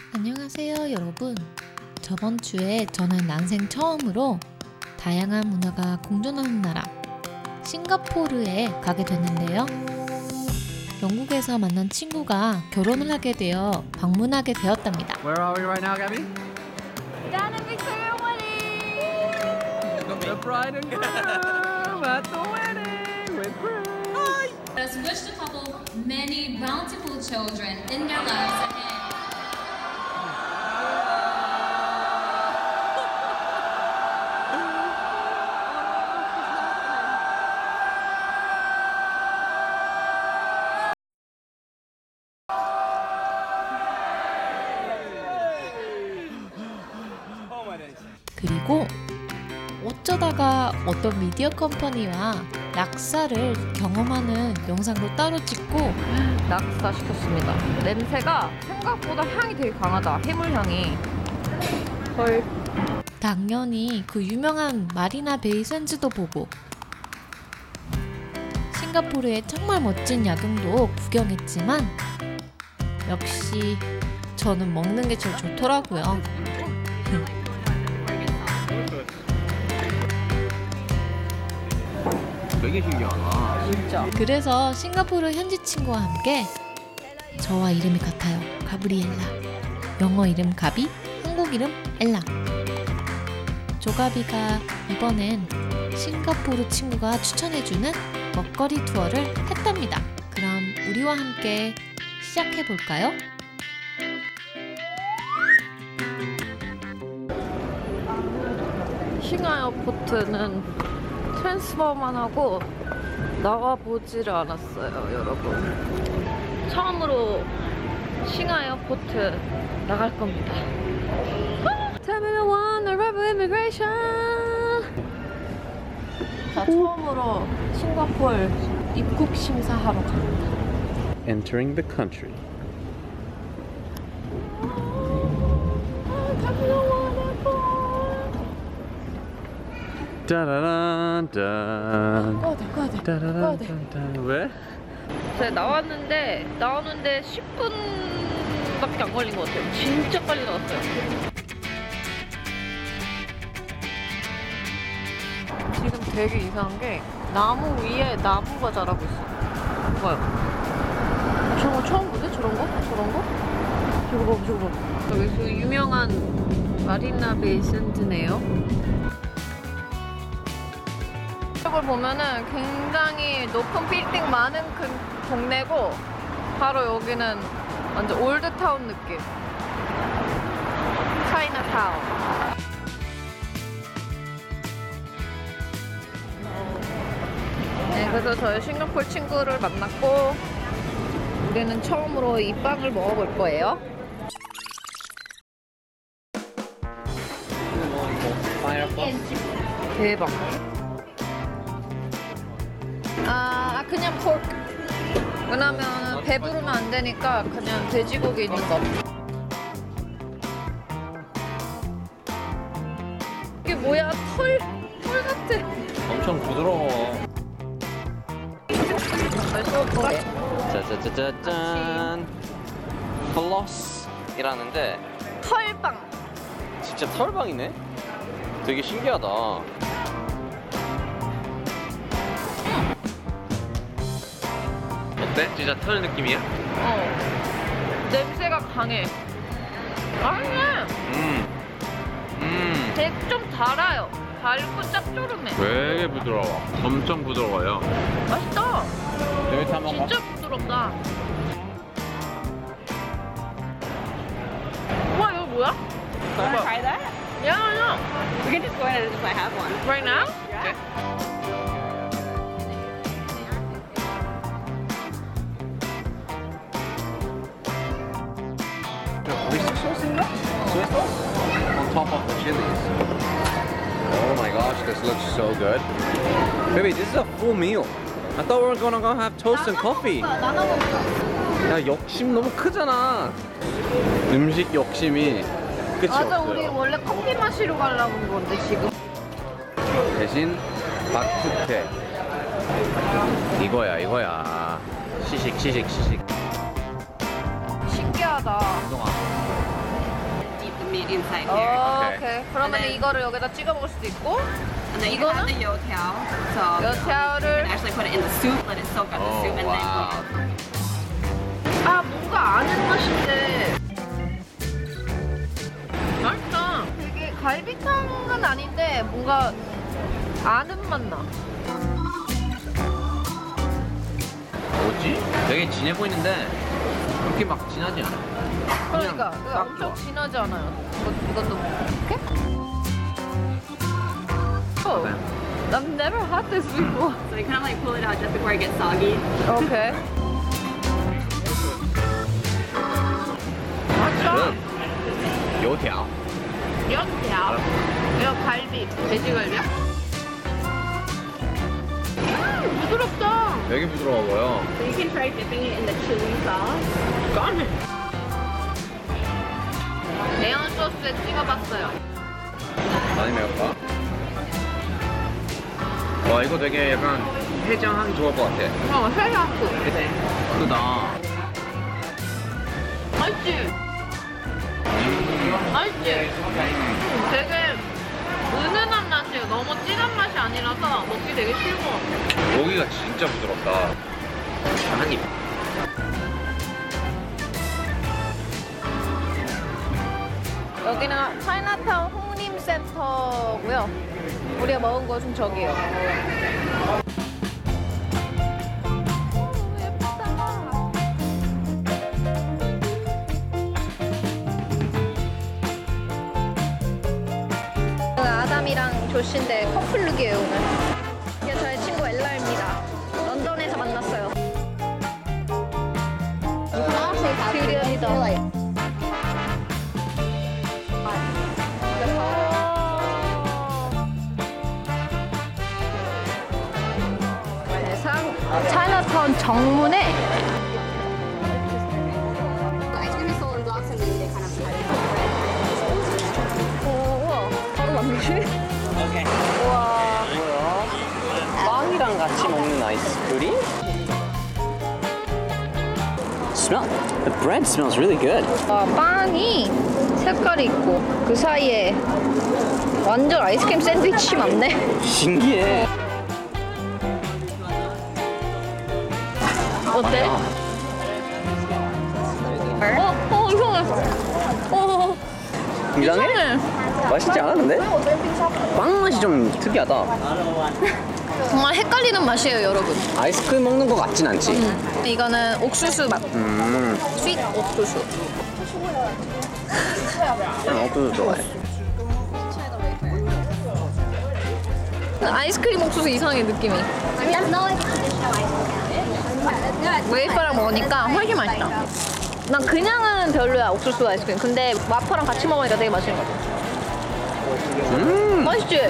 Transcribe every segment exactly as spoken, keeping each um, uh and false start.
안녕하세요 여러분. 저번 주에 저는 난생 처음으로 다양한 문화가 공존하는 나라 싱가포르에 가게 됐는데요. 영국에서 만난 친구가 결혼을 하게 되어 방문하게 되었답니다. Where are we right now, Gabby? Down in Victoria wedding! The bride and groom at the wedding with Chris. Let us wish the couple many bountiful children in their lives ahead. 그리고 어쩌다가 어떤 미디어 컴퍼니와 낙사를 경험하는 영상도 따로 찍고 낙사 시켰습니다. 냄새가 생각보다 향이 되게 강하다. 해물향이. 헐. 당연히 그 유명한 마리나 베이 샌즈도 보고 싱가포르의 정말 멋진 야경도 구경했지만 역시 저는 먹는 게 제일 좋더라고요. 되게 신기하다. 진짜. 그래서 싱가포르 현지 친구와 함께 저와 이름이 같아요. 가브리엘라. 영어 이름 가비, 한국 이름 엘라. 조가비가 이번엔 싱가포르 친구가 추천해주는 먹거리 투어를 했답니다. 그럼 우리와 함께 시작해볼까요? 싱하에어포트는 트랜스퍼만 하고 나와보지를 않았어요, 여러분. 처음으로 싱하에어포트 나갈 겁니다. Terminal one, Arrival Immigration. 자, 처음으로 싱가포르 입국 심사하러 갑니다. Entering the country. Terminal one, Airport. 따라란딴. 꺼야 돼, 꺼야 돼, 꺼야 돼. 따라란딴. 왜? 제가 나왔는데 나오는데 십 분밖에 안 걸린 것 같아요. 진짜 빨리 나왔어요. 지금 되게 이상한 게 나무 위에 나무가 자라고 있어. 봐요. 저런 거 처음 보네? 저런 거? 저런 거? 저거 봐, 저거 봐. 여기 그 유명한 마리나 베이 샌드네요. 이걸 보면은 굉장히 높은 빌딩 많은 그 동네고 바로 여기는 완전 올드타운 느낌. 차이나타운. 네, 그래서 저희 싱가포르 친구를 만났고 우리는 처음으로 이 빵을 먹어볼 거예요. 대박. 아, 그냥 포크. 왜냐면 배부르면 안 되니까 그냥 돼지고기 있는 거. 이게 뭐야? 털, 털 같아. 엄청 부드러워. 맛있어 볼까? 짜자자자짠 플러스이라는데 털빵. 진짜 털방이네? 되게 신기하다. 어때? 진짜 털 느낌이야? 어. 냄새가 강해. 아니야. 음. 음. 되게 좀 달아요. 달고 짭조름해. 되게 부드러워. 엄청 부드러워요. 맛있다. 여기 다 먹어. 진짜 부드럽다. 와, 이거 뭐야? 털방. Try that? 야, 야. We can just go ahead and just like have one. Right now? Yeah. Oyster sauce in there? Soy sauce? On top of the chilies. Oh my gosh, this looks so good. Baby, this is a full meal. I thought we were gonna go have toast and coffee. 나눠 먹자. 야, 욕심 너무 크잖아. 음식 욕심이 끝이 맞아, 없어요. 우리 원래 커피 마시러 가려고 온 건데 지금. 대신 박투테. 이거야, 이거야. 시식, 시식, 시식. 신기하다. 운동화. inside 어, here. 오케이. 그러면 네. 이거를 여기다 찍어 먹을 수도 있고 And then you can 이거는? have the youtiao. So you 요태어를 can actually put it in the soup, let it soak up the Oh, soup, and wow. then 아 뭔가 아는 맛인데 맛있다. 되게 갈비탕은 아닌데 뭔가 아는 맛 나. 뭐지? 되게 진해 보이는데 그렇게 막 진하지 않아. 그러니까 그냥 이거 딱 엄청 좋아. 진하지 않아요. 이거, 이것도 이렇게? Oh, I've never had this before. so you kind of like pull it out just before it gets soggy. Okay. 맛있어. 요条. 연태야. 이거 갈비. 돼지갈비야? 음, 부드럽다. 되게 부드러워요. So you can try dipping it in the chili sauce. 간 매운 소스에 찍어봤어요. 많이 매울까? 와 이거 되게 약간 해장하기 좋을 것 같아. 어, 회하고. 크다. 맛있지? 맛있지? 되게 은은한 맛이에요. 너무 진한 맛이 아니라서 먹기 되게 쉬울 것 같아. 고기가 진짜 부드럽다. 한 입. 여기는 차이나타운 홍림센터고요. 우리가 먹은 곳은 저기요. 아담이랑 조씨인데 커플룩이에요 오늘. 이게 저의 친구 엘라입니다. 런던에서 만났어요. 듀리언이다. 세상 차이나타운 정문에 Ice cream is sold in blocks and then they kind of 오, 우와 바로 만들지? 우와 빵이랑 같이 먹는 아이스크림? Smell. The bread smells really good. 와, 빵이 색깔이 있고 그 사이에 완전 아이스크림 샌드위치 맞네. 신기해. 어때? 어? 어 이상해. 어 이상해? 이상해. 맛있지 않았는데? 빵 맛이 좀 특이하다. 정말 헷갈리는 맛이에요 여러분. 아이스크림 먹는 것 같진 않지? 이거는 옥수수 맛. 음. 스윗 옥수수. 난 옥수수 좋아해. 아이스크림 옥수수 이상해 느낌이. 웨이퍼랑 먹으니까 훨씬 맛있다. 난 그냥은 별로야 옥수수 아이스크림. 근데 와퍼랑 같이 먹으니까 되게 맛있는 것 같아. 음. 맛있지?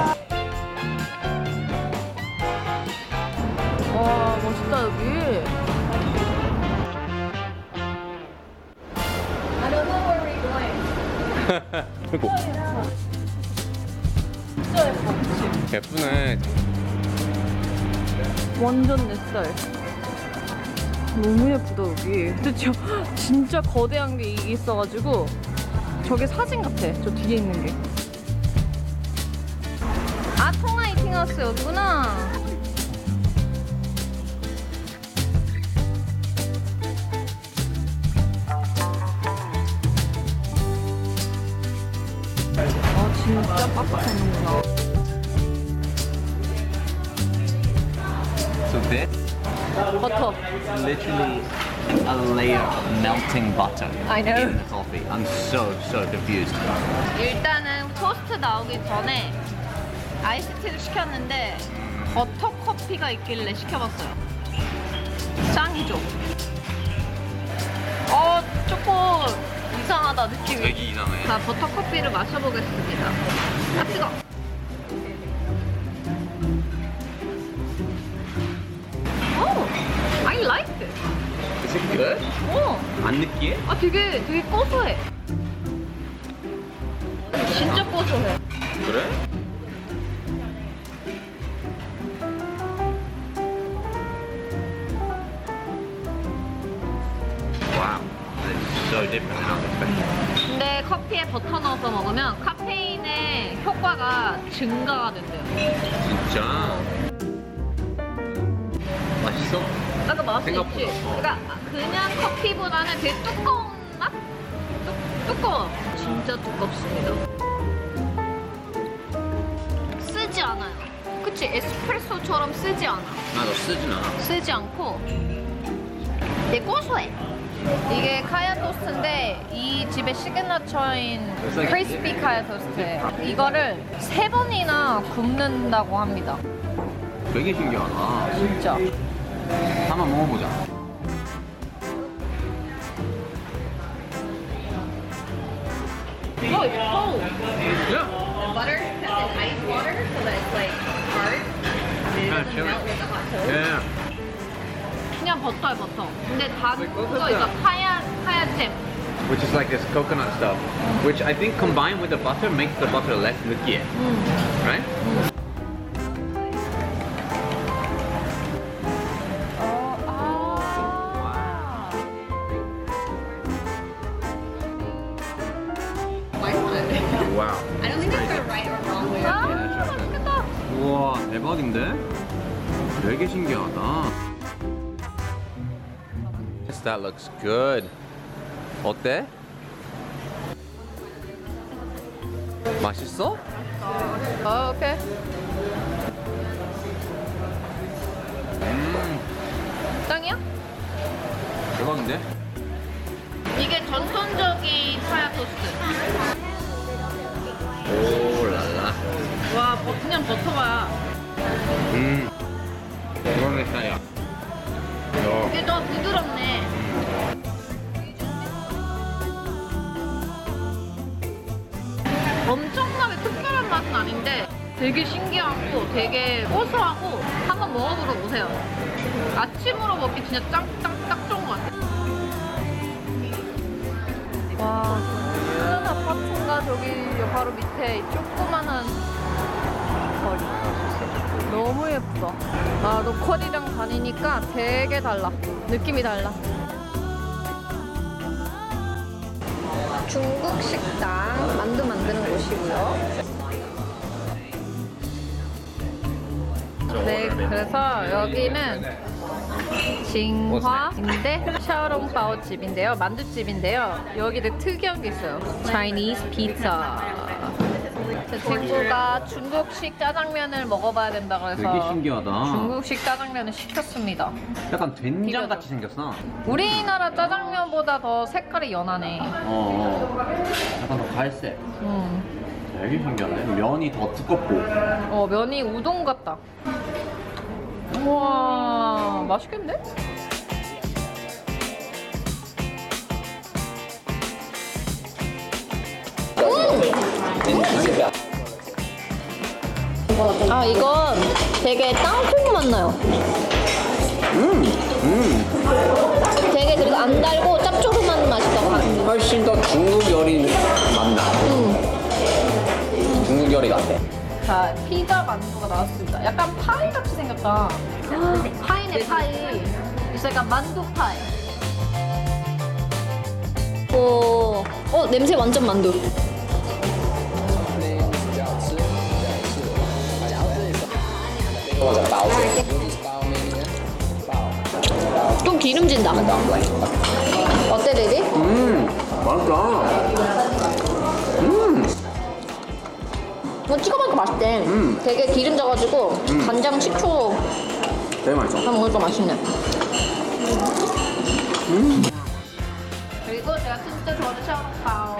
와 멋있다 여기. 아이고. 예쁘네. 완전 내 스타일. 너무 예쁘다 여기. 근데 저 진짜 거대한 게 있어가지고 저게 사진 같아. 저 뒤에 있는 게. 아 통아 이팅하우스 여기구나. 아 진짜 빡빡하는구나. So this 버터. literally a layer of melting butter I know. in the coffee. I'm so so confused. 일단은 토스트 나오기 전에 아이스티를 시켰는데 버터 커피가 있길래 시켜봤어요. 짱이죠? 어, 조금 이상하다 느낌이. 되게 이상해. 자, 버터 커피를 마셔보겠습니다. 아, 뜨거. 오, I like it. Is it good? 어, 안 느끼해? 아 되게 되게 고소해. 진짜 고소해. 그래? Wow, it's so different and unexpected. 근데 커피에 버터 넣어서 먹으면 카페인의 효과가 증가가 된대요. 진짜 맛있어? 아까 맛이 생각보다. 있지? 그러니까 그냥 커피보다는 되게 두꺼운 맛? 뚜, 두꺼워. 진짜 두껍습니다. 쓰지 않아요. 그치? 에스프레소처럼 쓰지 않아. 나도 쓰진 않아. 쓰지 않고 되게 고소해. 이게 카야 토스트인데 이 집의 시그너처인 크리스피 카야 토스트예요. 이거를 세 번이나 굽는다고 합니다. 되게 신기하다. 진짜. 한번 먹어보자. 어, 예뻐. Yeah. Butter kept in ice water so that it's like hard. Kind of chilly. Yeah. 그냥 버터야 버터. 근데 단 Wait, 거 what was 이거 that? 카야 카야 잼. Which is like this coconut stuff, which I think combined with the butter makes the butter less liquid, right? Why not? Wow. I don't think there's a right or wrong way. 아 맛있겠다. 우와 대박인데? 되게 신기하다. Yes, that looks good. 어때? 맛있어? 아 오케이. 음 짱이야? 대박인데? 이게 전통적인 카야 토스트. 오랄라. 와 버- 그냥 버터야. 음 이건 내 스타일이야. 야. 이게 더 부드럽네. 엄청나게 특별한 맛은 아닌데 되게 신기하고 되게 고소하고 한번 먹어보러 오세요. 아침으로 먹기 진짜 짱짱 딱 좋은 것 같아요. 와, 큰 아파트인가 저기 바로 밑에 이 조그만한 거리. 너무 예쁘다. 아, 로컬이랑 다니니까 되게 달라. 느낌이 달라. 중국 식당 만두 만드는 곳이고요. 네, 그래서 여기는 징화인데 샤오롱바오 집인데요. 만두집인데요. 여기 되게 특이한 게 있어요. Chinese pizza. 제 친구가 중국식 짜장면을 먹어봐야 된다고 해서 되게 신기하다. 중국식 짜장면을 시켰습니다. 약간 된장 같이 생겼어. 우리나라 짜장면보다 더 색깔이 연하네. 어, 어. 약간 더 갈색. 음. 되게 신기하네. 면이 더 두껍고. 어, 면이 우동 같다. 우와, 맛있겠는데? 아, 이건 되게 땅콩 맛 나요. 음, 음. 되게 그리고 안 달고 짭조름한 맛이 더 강해. 훨씬 더 중국 요리 맛나. 중국 요리 같아. 자, 피자 만두가 나왔습니다. 약간 파이 같이 생겼다. 파이네 파이. 그래서 약간 만두 파이. 오, 어 냄새 완전 만두. 좀 기름진다. 어때, 데디? 음, 맛있다. 음, 이거 찍어 먹으니까 맛있대. 음. 되게 기름져가지고 간장, 식초 되게 맛있어. 다 먹으니까 맛있네. 음. 그리고 제가 진짜 좋아하는 샤오롱바오.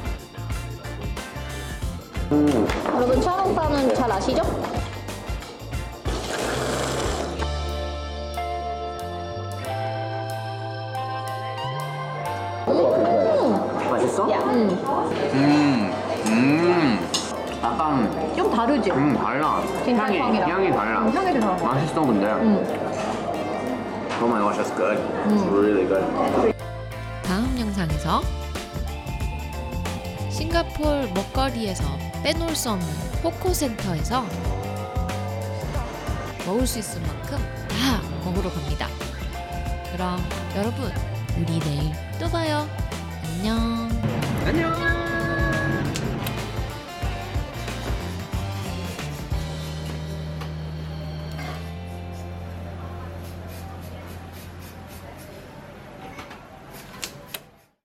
음. 여러분 샤오롱바오는 잘 아시죠? 맛있어? 음, 음, 음. 약간 좀 다르지? 음 달라. 진짜 향이 향이랑. 향이 달라. 음, 향이 달라. 맛있어 근데. 음. Oh my gosh, that's good. It's really good. 다음 영상에서 싱가포르 먹거리에서 빼놓을 수 없는 포코센터에서 먹을 수 있을 만큼 다 먹으러 갑니다. 그럼 여러분, 우리 내일 또 봐요. 안녕.